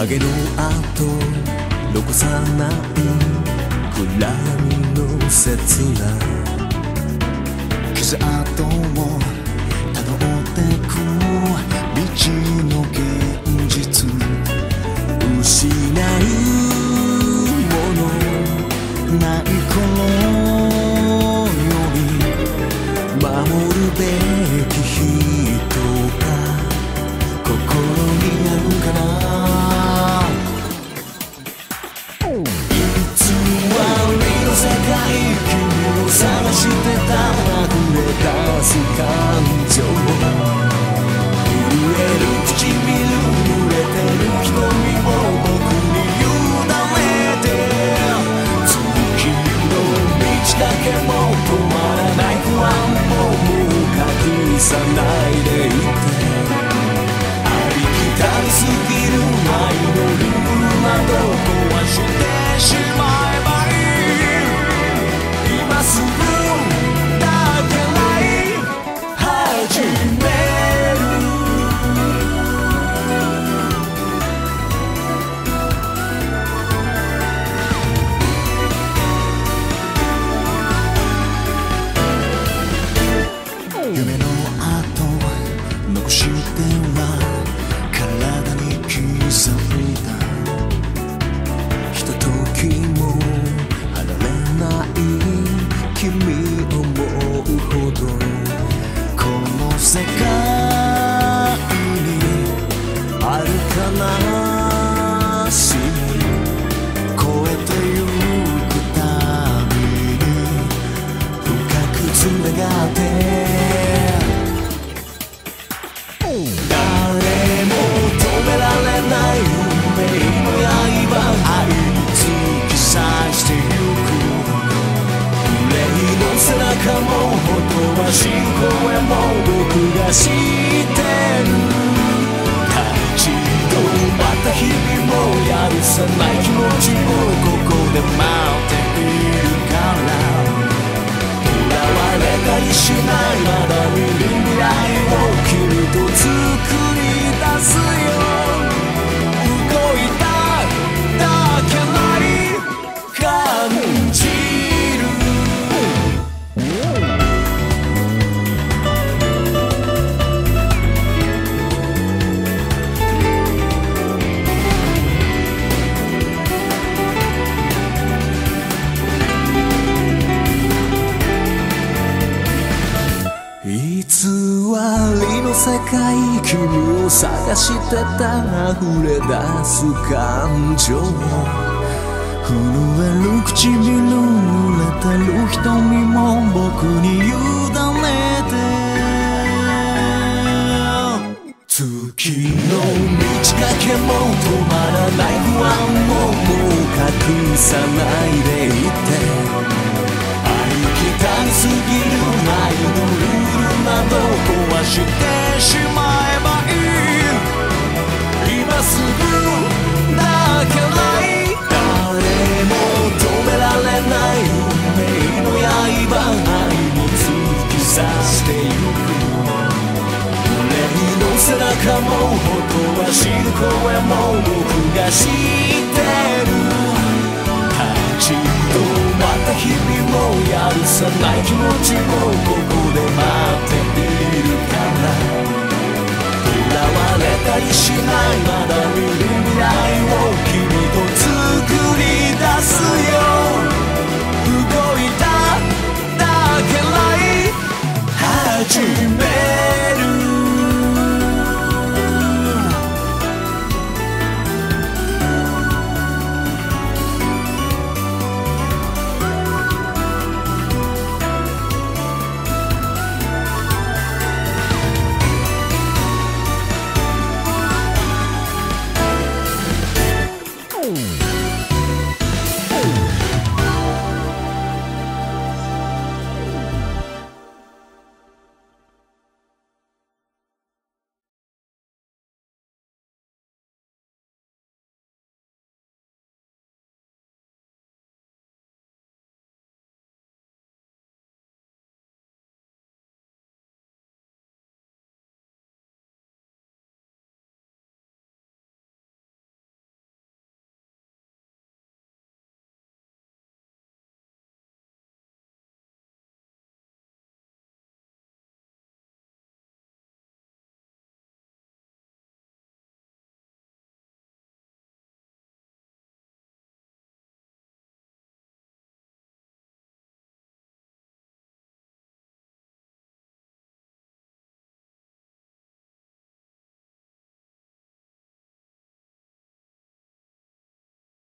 影の跡残さない暗闇の切な傷跡をたどってく道の現実失うものない頃より守るべき人が心にあるかないつはりの世界君を探してた溢れ出す感情震える唇濡れてる瞳も僕に委ねて月の道だけも止まらない不安ももう隠さないでいてありきたりすぎる愛のルールなど壊してしまえばいい今すぐだけない始め夢の跡残しては体に刻んだひとときも離れない君を思うほどこの世界にあるかなしみ越えてゆくたびに深くつながって誰も止められない運命の刃愛に突き刺してゆく憂いの背中もほとばしる声も僕が知ってる立ち止まった日々も許さない気持ちもここで待っているから囚われたりしないまだ見る未来を君と作り出すよ動いただけない感じる偽りの世界君を探してた溢れ出す感情震える唇濡れてる瞳も僕に委ねて月の道だけも止まらない不安ももう隠さないでいてきたりすぎる愛のルールなど壊してしまえばいい今すぐだけない誰も止められない運命の刃愛に突き刺してゆく憂いの背中もほとばしる声も僕が知ってる立ち止まった日々も許さない気持ちもここで待っているから囚われたりしないまだ見る未来を